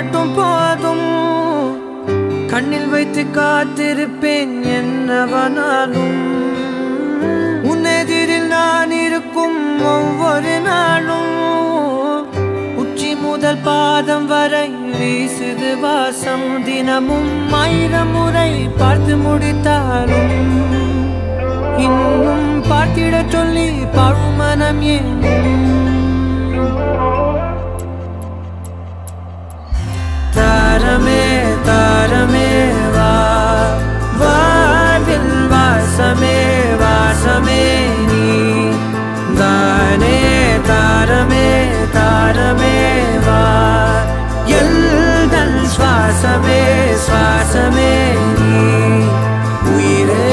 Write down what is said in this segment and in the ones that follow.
மட்டும் போதும் கண்ணில் வைத்து காத்திருப்பேன் என்னவனாலும் உன்னெதிரில் நான் இருக்கும் ஒவ்வொரு நாளும் உச்சி முதல் பாதம் வரை வீசுது வாசம் தினமும் 1000 முறை பார்த்து முடித்தாலும் இன்னும் பார்த்திட சொல்லி பழுமனம் ஏன் தாரமே தாரமே வா வாழ்வில் வாசமே வாசமே நீ தானே தாரமே தாரமே வா எல்தல் சுவாசமே சுவாசமே நீ உயிரே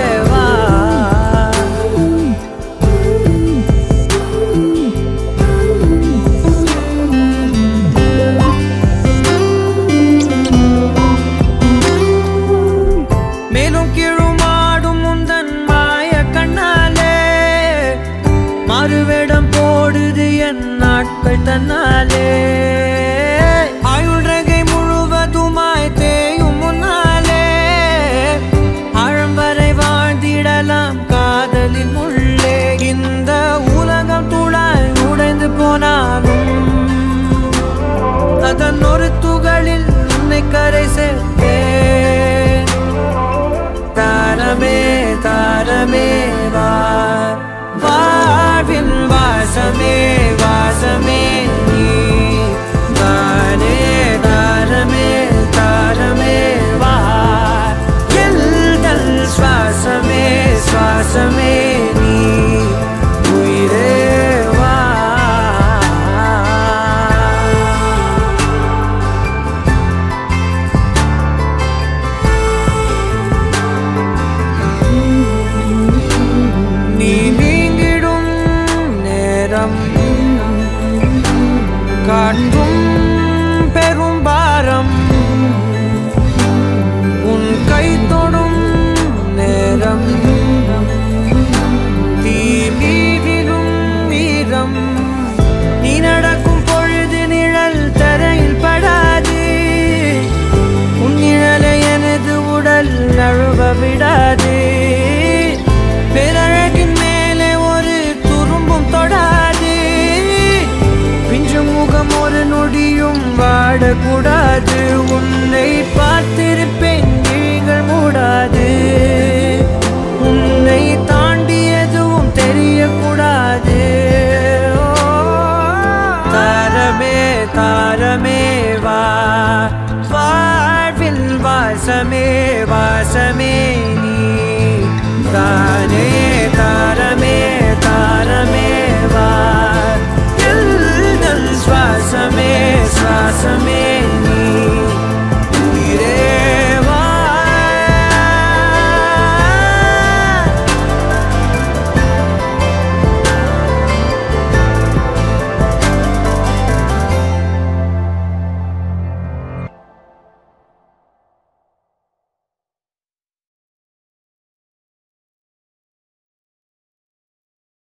மறுவேடம் போடுது என் நாட்கள் தன்னாலே ஆயுள் ரகை முழுவதுமாய் தேயும் முன்னாலே ஆழம் வரை வாழ்ந்திடலாம் காதலின் உள்ளே இந்த உலகம் துளாய் உடைந்து போனாலும் அதன் ஒரு துகளில் உன்னை கரை சேர்த்தேன் தாரமே தாரமே வா வாழ்வில் வாசமே வாசமே நீ தானே தாரமே தாரமே வா எல்தல் சுவாசமே சுவாசமே நீ உயிரே வா காற்றும் பெரும் பாரம் உன் கை தொடும் நேரம் தீ மீதிலும் வீரம் நீ நடக்கும் பொழுது நிழல் தரையில் படாது உன் நிழலை எனது உடல் நழுவ விடாது பேரழகின் மேலே ஒரு துரும்பும் தொடாது முகம் ஒரு நொடியும் வாடக்கூடாது உன்னை பார்த்திருப்பேன் நீங்கள் மூடாது உன்னை தாண்டி எதுவும் தெரியக்கூடாது தாரமே தாரமே வா வாழ்வில் வாசமே வாசமே